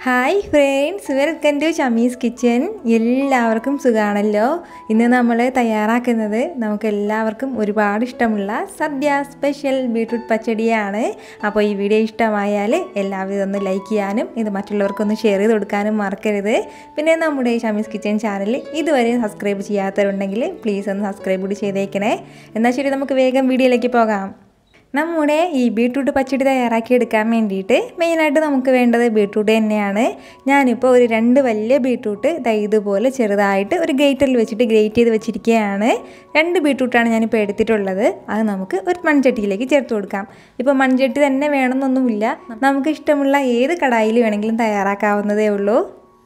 Hi friends, welcome to Shamees kitchen. എല്ലാവർക്കും സുഖമാണല്ലോ. ഇന്ന് നമ്മൾ തയ്യാറാക്കുന്നത് നമുക്ക് എല്ലാവർക്കും ഒരുപാട് ഇഷ്ടമുള്ള സദ്യ സ്പെഷ്യൽ ബീട്രൂട്ട് പച്ചടിയാണ്. അപ്പോൾ ഈ വീഡിയോ ഇഷ്ടമായാൽ എല്ലാവരും ഇതൊന്ന് ലൈക്ക് ചെയ്യാനും ഇത് മറ്റുള്ളവർക്കൊന്ന് ഷെയർ ചെയ്ത് കൊടുക്കാനും മറക്കരുത്. പിന്നെ നമ്മുടെ ഷമീസ് കിച്ചൻ ചാനൽ ഇതുവരെ സബ്സ്ക്രൈബ് ചെയ്യാത്തവരുണ്ടെങ്കിൽ പ്ലീസ് ഒന്ന് സബ്സ്ക്രൈബ് കൂടി ചെയ്തേക്കണേ. എന്നാൽ ശരി, നമുക്ക് വേഗം വീഡിയോയിലേക്ക് പോകാം. നമ്മുടെ ഈ ബീട്രൂട്ട് പച്ചടി തയ്യാറാക്കി എടുക്കാൻ വേണ്ടിയിട്ട് മെയിനായിട്ട് നമുക്ക് വേണ്ടത് ബീട്രൂട്ട് തന്നെയാണ്. ഞാനിപ്പോൾ ഒരു 2 വലിയ ബീട്രൂട്ട് ഇതുപോലെ ചെറുതായിട്ട് ഒരു ഗ്രേറ്ററിൽ വെച്ചിട്ട് ഗ്രേറ്റ് ചെയ്ത് വെച്ചിരിക്കുകയാണ്. 2 ബീട്രൂട്ടാണ് ഞാനിപ്പോൾ എടുത്തിട്ടുള്ളത്. അത് നമുക്ക് ഒരു മൺചട്ടിയിലേക്ക് ചേർത്ത് കൊടുക്കാം. ഇപ്പോൾ മൺചട്ടി തന്നെ വേണമെന്നൊന്നുമില്ല, നമുക്ക് ഇഷ്ടമുള്ള ഏത് കടായിൽ വേണമെങ്കിലും തയ്യാറാക്കാവുന്നതേ ഉള്ളൂ.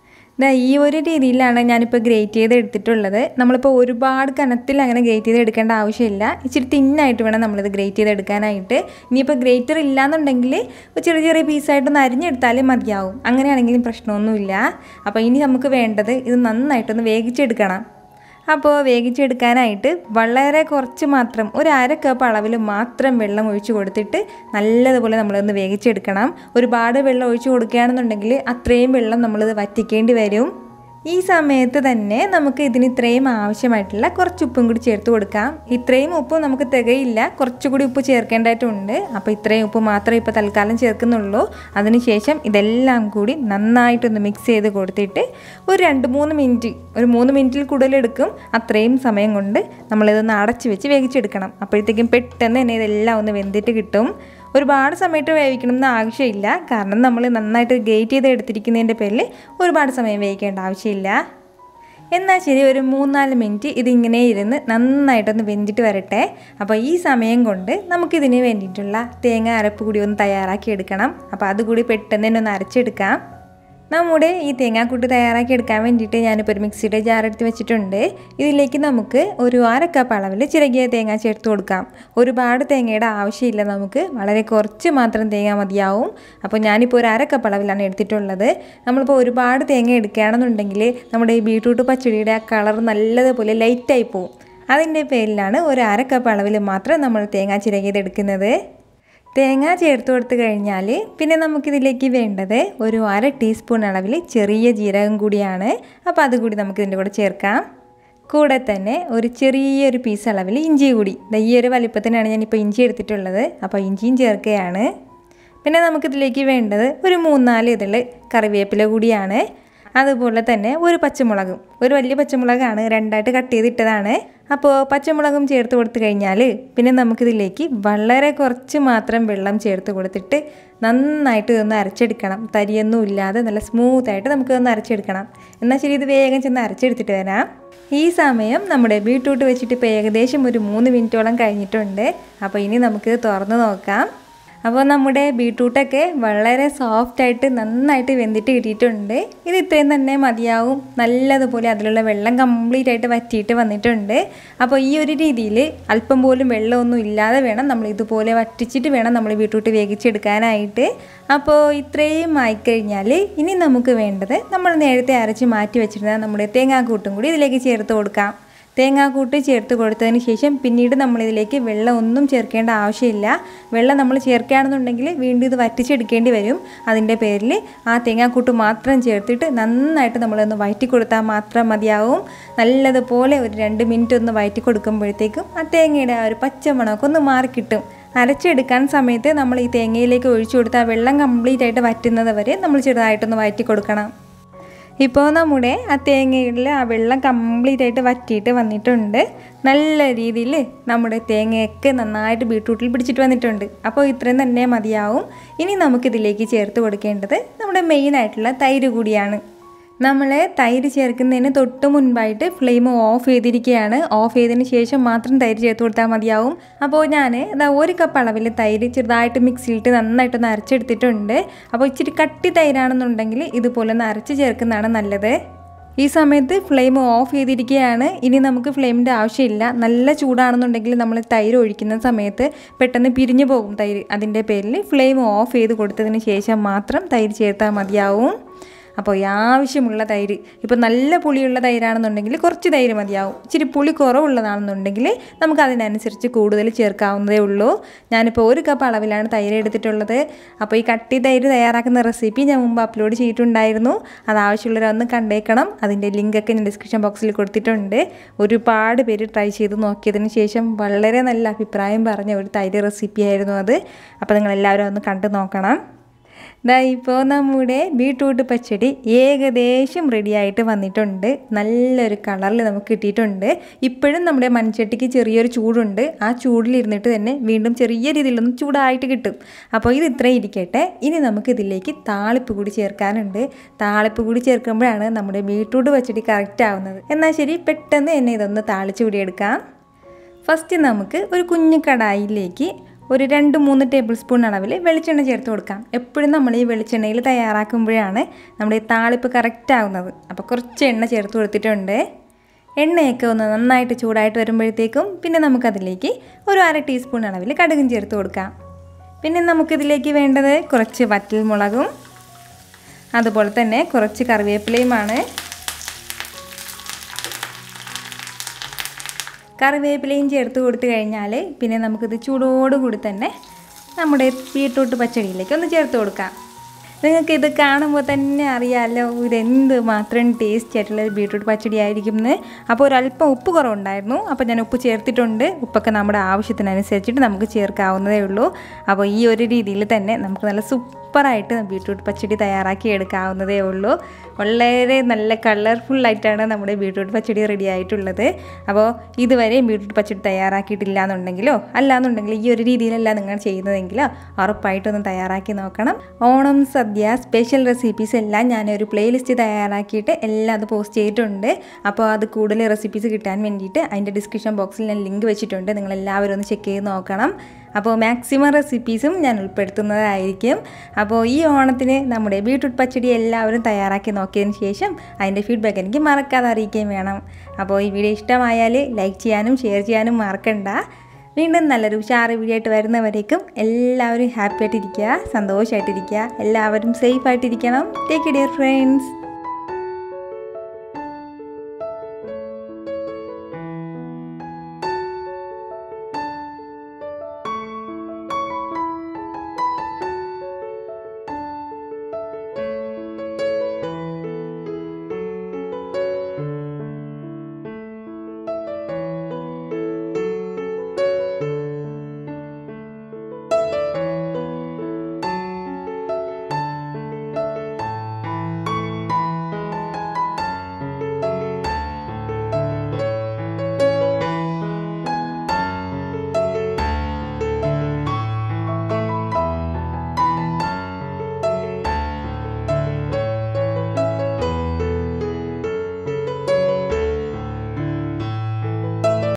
ഈ ഒരു രീതിയിലാണ് ഞാനിപ്പോൾ ഗ്രേറ്റ് ചെയ്ത് എടുത്തിട്ടുള്ളത്. നമ്മളിപ്പോൾ ഒരുപാട് കനത്തിൽ അങ്ങനെ ഗ്രേറ്റ് ചെയ്ത് എടുക്കേണ്ട ആവശ്യമില്ല. ഇച്ചിരി തിന്നായിട്ട് വേണം നമ്മളിത് ഗ്രേറ്റ് ചെയ്ത് എടുക്കാനായിട്ട്. ഇനിയിപ്പോൾ ഗ്രേറ്റർ ഇല്ലയെന്നുണ്ടെങ്കിൽ ചെറിയ ചെറിയ പീസായിട്ടൊന്ന് അരിഞ്ഞെടുത്താലും മതിയാവും. അങ്ങനെയാണെങ്കിലും പ്രശ്നമൊന്നുമില്ല. അപ്പോൾ ഇനി നമുക്ക് വേണ്ടത് ഇത് നന്നായിട്ടൊന്ന് വേവിച്ചെടുക്കണം. അപ്പോൾ വേവിച്ചെടുക്കാനായിട്ട് വളരെ കുറച്ച് മാത്രം, ഒരു 1/2 കപ്പ് അളവിൽ മാത്രം വെള്ളം ഒഴിച്ച് കൊടുത്തിട്ട് നല്ലതുപോലെ നമ്മളൊന്ന് വേവിച്ചെടുക്കണം. ഒരുപാട് വെള്ളം ഒഴിച്ച് കൊടുക്കുകയാണെന്നുണ്ടെങ്കിൽ അത്രയും വെള്ളം നമ്മളിത് വറ്റിക്കേണ്ടി വരും. ഈ സമയത്ത് തന്നെ നമുക്ക് ഇതിന് ഇത്രയും ആവശ്യമായിട്ടുള്ള കുറച്ച് ഉപ്പും കൂടി ചേർത്ത് കൊടുക്കാം. ഇത്രയും ഉപ്പ് നമുക്ക് തികയില്ല, കുറച്ചുകൂടി ഉപ്പ് ചേർക്കേണ്ടതായിട്ടുണ്ട്. അപ്പോൾ ഇത്രയും ഉപ്പ് മാത്രമേ ഇപ്പോൾ തൽക്കാലം ചേർക്കുന്നുള്ളൂ. അതിനുശേഷം ഇതെല്ലാം കൂടി നന്നായിട്ടൊന്ന് മിക്സ് ചെയ്ത് കൊടുത്തിട്ട് ഒരു 2-3 മിനിറ്റ്, ഒരു 3 മിനിറ്റിൽ കൂടുതലെടുക്കും. അത്രയും സമയം കൊണ്ട് നമ്മളിതൊന്ന് അടച്ച് വെച്ച് വേവിച്ചെടുക്കണം. അപ്പോഴത്തേക്കും പെട്ടെന്ന് തന്നെ ഇതെല്ലാം ഒന്ന് വെന്തിട്ട് കിട്ടും. ഒരുപാട് സമയത്ത് വേവിക്കണമെന്ന് ആവശ്യമില്ല, കാരണം നമ്മൾ നന്നായിട്ട് ഗ്രേറ്റ് ചെയ്ത് എടുത്തിരിക്കുന്നതിൻ്റെ പേരിൽ ഒരുപാട് സമയം വേവിക്കേണ്ട ആവശ്യമില്ല. എന്നാൽ ശരി, ഒരു 3-4 മിനിറ്റ് ഇതിങ്ങനെ ഇരുന്ന് നന്നായിട്ടൊന്ന് വെന്തിട്ട് വരട്ടെ. അപ്പോൾ ഈ സമയം കൊണ്ട് നമുക്കിതിന് വേണ്ടിയിട്ടുള്ള തേങ്ങ അരപ്പ് കൂടി ഒന്ന് തയ്യാറാക്കി എടുക്കണം. അപ്പോൾ അതുകൂടി പെട്ടെന്ന് തന്നെ ഒന്ന് അരച്ചെടുക്കാം. നമ്മുടെ ഈ തേങ്ങാക്കൂട്ട് തയ്യാറാക്കി എടുക്കാൻ വേണ്ടിയിട്ട് ഞാനിപ്പോൾ ഒരു മിക്സിയുടെ ജാർ എടുത്ത് വെച്ചിട്ടുണ്ട്. ഇതിലേക്ക് നമുക്ക് ഒരു 1/2 കപ്പ് അളവിൽ ചിരകിയ തേങ്ങ ചേർത്ത് കൊടുക്കാം. ഒരുപാട് തേങ്ങയുടെ ആവശ്യമില്ല, നമുക്ക് വളരെ കുറച്ച് മാത്രം തേങ്ങ മതിയാവും. അപ്പോൾ ഞാനിപ്പോൾ ഒരു 1/2 കപ്പ് അളവിലാണ് എടുത്തിട്ടുള്ളത്. നമ്മളിപ്പോൾ ഒരുപാട് തേങ്ങ എടുക്കുകയാണെന്നുണ്ടെങ്കിൽ നമ്മുടെ ഈ ബീട്രൂട്ട് പച്ചടിയുടെ ആ കളർ നല്ലതുപോലെ ലൈറ്റായി പോവും. അതിൻ്റെ പേരിലാണ് ഒരു 1/2 കപ്പ് അളവിൽ മാത്രം നമ്മൾ തേങ്ങ ചിരകിയത് എടുക്കുന്നത്. തേങ്ങ ചേർത്ത് കൊടുത്തു കഴിഞ്ഞാൽ പിന്നെ നമുക്കിതിലേക്ക് വേണ്ടത് ഒരു 1/2 ടീസ്പൂൺ അളവിൽ ചെറിയ ജീരകം കൂടിയാണ്. അപ്പോൾ അതുകൂടി നമുക്കിതിൻ്റെ കൂടെ ചേർക്കാം. കൂടെ തന്നെ ഒരു ചെറിയൊരു പീസ് അളവിൽ ഇഞ്ചി കൂടി, ഈ ഒരു വലിപ്പത്തിനാണ് ഞാനിപ്പോൾ ഇഞ്ചി എടുത്തിട്ടുള്ളത്. അപ്പോൾ ഇഞ്ചിയും ചേർക്കുകയാണ്. പിന്നെ നമുക്കിതിലേക്ക് വേണ്ടത് ഒരു 3-4 ഇതൾ കറിവേപ്പില കൂടിയാണ്. അതുപോലെ തന്നെ ഒരു പച്ചമുളകും, ഒരു വലിയ പച്ചമുളകാണ്, 2ആയിട്ട് കട്ട് ചെയ്തിട്ടതാണ്. അപ്പോൾ പച്ചമുളകും ചേർത്ത് കൊടുത്തു കഴിഞ്ഞാൽ പിന്നെ നമുക്കിതിലേക്ക് വളരെ കുറച്ച് മാത്രം വെള്ളം ചേർത്ത് കൊടുത്തിട്ട് നന്നായിട്ട് ഇതൊന്ന് അരച്ചെടുക്കണം. തരിയൊന്നും ഇല്ലാതെ നല്ല സ്മൂത്തായിട്ട് നമുക്കിതൊന്ന് അരച്ചെടുക്കണം. എന്നാൽ ശരി, ഇത് വേഗം ചെന്ന് അരച്ചെടുത്തിട്ട് വരാം. ഈ സമയം നമ്മുടെ ബീട്രൂട്ട് വെച്ചിട്ട് ഇപ്പോൾ ഏകദേശം ഒരു 3 മിനിറ്റോളം കഴിഞ്ഞിട്ടുണ്ട്. അപ്പോൾ ഇനി നമുക്കിത് തുറന്ന് നോക്കാം. അപ്പോൾ നമ്മുടെ ബീട്രൂട്ടൊക്കെ വളരെ സോഫ്റ്റായിട്ട് നന്നായിട്ട് വെന്തിട്ട് കിട്ടിയിട്ടുണ്ട്. ഇത് ഇത്രയും തന്നെ മതിയാവും. നല്ലതുപോലെ അതിലുള്ള വെള്ളം കംപ്ലീറ്റ് ആയിട്ട് വറ്റിയിട്ട് വന്നിട്ടുണ്ട്. അപ്പോൾ ഈ ഒരു രീതിയിൽ അല്പം പോലും വെള്ളമൊന്നും ഇല്ലാതെ വേണം നമ്മൾ ഇതുപോലെ വറ്റിച്ചിട്ട് വേണം നമ്മൾ ബീട്രൂട്ട് വേവിച്ചെടുക്കാനായിട്ട്. അപ്പോൾ ഇത്രയും ആയിക്കഴിഞ്ഞാൽ ഇനി നമുക്ക് വേണ്ടത് നമ്മൾ നേരത്തെ അരച്ച് മാറ്റി വെച്ചിരുന്ന നമ്മുടെ തേങ്ങാക്കൂട്ടും കൂടി ഇതിലേക്ക് ചേർത്ത് കൊടുക്കാം. തേങ്ങാക്കൂട്ട് ചേർത്ത് കൊടുത്തതിന് ശേഷം പിന്നീട് നമ്മളിതിലേക്ക് വെള്ളം ഒന്നും ചേർക്കേണ്ട ആവശ്യമില്ല. വെള്ളം നമ്മൾ ചേർക്കുകയാണെന്നുണ്ടെങ്കിൽ വീണ്ടും ഇത് വറ്റിച്ചെടുക്കേണ്ടി വരും. അതിൻ്റെ പേരിൽ ആ തേങ്ങാക്കൂട്ട് മാത്രം ചേർത്തിട്ട് നന്നായിട്ട് നമ്മളൊന്ന് വഴറ്റി കൊടുത്താൽ മാത്രം മതിയാവും. നല്ലതുപോലെ ഒരു 2 മിനിറ്റ് ഒന്ന് വഴറ്റി കൊടുക്കുമ്പോഴത്തേക്കും ആ തേങ്ങയുടെ ആ ഒരു പച്ചമണമൊക്കെ ഒന്ന് മാറിക്കിട്ടും. അരച്ചെടുക്കാൻ സമയത്ത് നമ്മൾ ഈ തേങ്ങയിലേക്ക് ഒഴിച്ചു കൊടുത്ത് ആ വെള്ളം കംപ്ലീറ്റ് ആയിട്ട് വറ്റുന്നത് വരെ നമ്മൾ ചെറുതായിട്ടൊന്ന് വഴറ്റി കൊടുക്കണം. ഇപ്പോൾ നമ്മുടെ ആ തേങ്ങയിൽ ആ വെള്ളം കംപ്ലീറ്റ് ആയിട്ട് വറ്റിയിട്ട് വന്നിട്ടുണ്ട്. നല്ല രീതിയിൽ നമ്മുടെ തേങ്ങയൊക്കെ നന്നായിട്ട് ബീട്രൂട്ടിൽ പിടിച്ചിട്ട് വന്നിട്ടുണ്ട്. അപ്പോൾ ഇത്രയും തന്നെ മതിയാവും. ഇനി നമുക്കിതിലേക്ക് ചേർത്ത് കൊടുക്കേണ്ടത് നമ്മുടെ മെയിനായിട്ടുള്ള തൈര് കൂടിയാണ്. നമ്മൾ തൈര് ചേർക്കുന്നതിന് തൊട്ട് മുൻപായിട്ട് ഫ്ലെയിം ഓഫ് ചെയ്തിരിക്കുകയാണ്. ഓഫ് ചെയ്തതിന് ശേഷം മാത്രം തൈര് ചേർത്ത് കൊടുത്താൽ മതിയാവും. അപ്പോൾ ഞാൻ 1 കപ്പ് അളവിൽ തൈര് ചെറുതായിട്ട് മിക്സിയിലിട്ട് നന്നായിട്ടൊന്ന് അരച്ചെടുത്തിട്ടുണ്ട്. അപ്പോൾ ഇച്ചിരി കട്ടി തൈരാണെന്നുണ്ടെങ്കിൽ ഇതുപോലെ ഒന്ന് അരച്ച് ചേർക്കുന്നതാണ് നല്ലത്. ഈ സമയത്ത് ഫ്ലെയിം ഓഫ് ചെയ്തിരിക്കുകയാണ്. ഇനി നമുക്ക് ഫ്ലെയിമിൻ്റെ ആവശ്യമില്ല. നല്ല ചൂടാണെന്നുണ്ടെങ്കിൽ നമ്മൾ തൈര് ഒഴിക്കുന്ന സമയത്ത് പെട്ടെന്ന് പിരിഞ്ഞു പോകും തൈര്. അതിൻ്റെ പേരിൽ ഫ്ലെയിം ഓഫ് ചെയ്ത് കൊടുത്തതിന് ശേഷം മാത്രം തൈര് ചേർത്താൽ മതിയാവും. അപ്പോൾ ആവശ്യമുള്ള തൈര്, ഇപ്പോൾ നല്ല പുളിയുള്ള തൈരാണെന്നുണ്ടെങ്കിൽ കുറച്ച് തൈര് മതിയാവും. ഇച്ചിരി പുളി കുറവുള്ളതാണെന്നുണ്ടെങ്കിൽ നമുക്ക് അതിനനുസരിച്ച് കൂടുതൽ ചേർക്കാവുന്നതേ ഉള്ളൂ. ഞാനിപ്പോൾ 1 കപ്പ് അളവിലാണ് തൈര് എടുത്തിട്ടുള്ളത്. അപ്പോൾ ഈ കട്ടി തൈര് തയ്യാറാക്കുന്ന റെസിപ്പി ഞാൻ മുമ്പ് അപ്ലോഡ് ചെയ്തിട്ടുണ്ടായിരുന്നു. അത് ആവശ്യമുള്ളവരൊന്ന് കണ്ടേക്കണം. അതിൻ്റെ ലിങ്കൊക്കെ ഞാൻ ഡിസ്ക്രിപ്ഷൻ ബോക്സിൽ കൊടുത്തിട്ടുണ്ട്. ഒരുപാട് പേര് ട്രൈ ചെയ്ത് നോക്കിയതിന് ശേഷം വളരെ നല്ല അഭിപ്രായം പറഞ്ഞ ഒരു തൈര് റെസിപ്പി ആയിരുന്നു അത്. അപ്പോൾ നിങ്ങളെല്ലാവരും ഒന്ന് കണ്ടു നോക്കണം. ഇപ്പോൾ നമ്മുടെ ബീട്രൂട്ട് പച്ചടി ഏകദേശം റെഡിയായിട്ട് വന്നിട്ടുണ്ട്. നല്ലൊരു കളറിൽ നമുക്ക് കിട്ടിയിട്ടുണ്ട്. ഇപ്പോഴും നമ്മുടെ മൺചട്ടിക്ക് ചെറിയൊരു ചൂടുണ്ട്. ആ ചൂടിലിരുന്നിട്ട് തന്നെ വീണ്ടും ചെറിയ രീതിയിലൊന്നും ചൂടായിട്ട് കിട്ടും. അപ്പോൾ ഇത് ഇത്രയും ഇരിക്കട്ടെ. ഇനി നമുക്കിതിലേക്ക് താളിപ്പ് കൂടി ചേർക്കാനുണ്ട്. താളിപ്പ് കൂടി ചേർക്കുമ്പോഴാണ് നമ്മുടെ ബീട്രൂട്ട് പച്ചടി കറക്റ്റ് ആവുന്നത്. എന്നാൽ ശരി, പെട്ടെന്ന് തന്നെ ഇതൊന്ന് താളിച്ച് കൂടിയെടുക്കാം. ഫസ്റ്റ് നമുക്ക് ഒരു കുഞ്ഞു കടായിലേക്ക് ഒരു 2-3 ടേബിൾ സ്പൂൺ അളവിൽ വെളിച്ചെണ്ണ ചേർത്ത് കൊടുക്കാം. എപ്പോഴും നമ്മൾ ഈ വെളിച്ചെണ്ണയിൽ തയ്യാറാക്കുമ്പോഴാണ് നമ്മുടെ ഈ താളിപ്പ് കറക്റ്റ് ആകുന്നത്. അപ്പോൾ കുറച്ച് എണ്ണ ചേർത്ത് കൊടുത്തിട്ടുണ്ട്. എണ്ണയൊക്കെ ഒന്ന് നന്നായിട്ട് ചൂടായിട്ട് വരുമ്പോഴത്തേക്കും പിന്നെ നമുക്കതിലേക്ക് ഒരു 1/2 ടീസ്പൂൺ അളവിൽ കടുകും ചേർത്ത് കൊടുക്കാം. പിന്നെ നമുക്കിതിലേക്ക് വേണ്ടത് കുറച്ച് വറ്റൽമുളകും അതുപോലെ തന്നെ കുറച്ച് കറിവേപ്പിലയുമാണ്. കറിവേപ്പിലയും ചേർത്ത് കൊടുത്തു കഴിഞ്ഞാൽ പിന്നെ നമുക്കിത് ചൂടോടുകൂടി തന്നെ നമ്മുടെ ബീട്രൂട്ട് പച്ചടിയിലേക്ക് ഒന്ന് ചേർത്ത് കൊടുക്കാം. നിങ്ങൾക്കിത് കാണുമ്പോൾ തന്നെ അറിയാമല്ലോ ഇതെന്ത് മാത്രം ടേസ്റ്റി ആയിട്ടുള്ള ബീട്രൂട്ട് പച്ചടി ആയിരിക്കും എന്ന്. അപ്പോൾ ഒരല്പം ഉപ്പ് കുറവുണ്ടായിരുന്നു. അപ്പോൾ ഞാൻ ഉപ്പ് ചേർത്തിട്ടുണ്ട്. ഉപ്പൊക്കെ നമ്മുടെ ആവശ്യത്തിനനുസരിച്ചിട്ട് നമുക്ക് ചേർക്കാവുന്നതേ ഉള്ളൂ. അപ്പോൾ ഈ ഒരു രീതിയിൽ തന്നെ നമുക്ക് നല്ല സൂപ്പറായിട്ട് ബീട്രൂട്ട് പച്ചടി തയ്യാറാക്കി എടുക്കാവുന്നതേ ഉള്ളൂ. വളരെ നല്ല കളർഫുള്ളായിട്ടാണ് നമ്മുടെ ബീട്രൂട്ട് പച്ചടി റെഡി ആയിട്ടുള്ളത്. അപ്പോൾ ഇതുവരെ ബീട്രൂട്ട് പച്ചടി തയ്യാറാക്കിയിട്ടില്ല എന്നുണ്ടെങ്കിലോ അല്ലാന്നുണ്ടെങ്കിൽ ഈ ഒരു രീതിയിലല്ല നിങ്ങൾ ചെയ്യുന്നതെങ്കിലോ ഉറപ്പായിട്ടൊന്ന് തയ്യാറാക്കി നോക്കണം. ഓണം സദ്യ സ്പെഷ്യൽ റെസിപ്പീസ് എല്ലാം ഞാനൊരു പ്ലേലിസ്റ്റ് തയ്യാറാക്കിയിട്ട് എല്ലാം അത് പോസ്റ്റ് ചെയ്തിട്ടുണ്ട്. അപ്പോൾ അത് കൂടുതൽ റെസിപ്പീസ് കിട്ടാൻ വേണ്ടിയിട്ട് അതിൻ്റെ ഡിസ്ക്രിപ്ഷൻ ബോക്സിൽ ഞാൻ ലിങ്ക് വെച്ചിട്ടുണ്ട്. നിങ്ങളെല്ലാവരും ഒന്ന് ചെക്ക് ചെയ്ത് നോക്കണം. അപ്പോൾ മാക്സിമം റെസിപ്പീസും ഞാൻ ഉൾപ്പെടുത്തുന്നതായിരിക്കും. അപ്പോൾ ഈ ഓണത്തിന് നമ്മുടെ ബീട്രൂട്ട് പച്ചടി എല്ലാവരും തയ്യാറാക്കി നോക്കിയതിന് ശേഷം അതിൻ്റെ ഫീഡ്ബാക്ക് എനിക്ക് മറക്കാതെ അറിയിക്കുകയും വേണം. അപ്പോൾ ഈ വീഡിയോ ഇഷ്ടമായാൽ ലൈക്ക് ചെയ്യാനും ഷെയർ ചെയ്യാനും മറക്കണ്ട. വീണ്ടും നല്ലൊരു ഉഷാറ് വീഡിയോ ആയിട്ട് വരുന്നവരേക്കും എല്ലാവരും ഹാപ്പി ആയിട്ടിരിക്കുക, സന്തോഷമായിട്ടിരിക്കുക, എല്ലാവരും സേഫ് ആയിട്ടിരിക്കണം. Take care friends.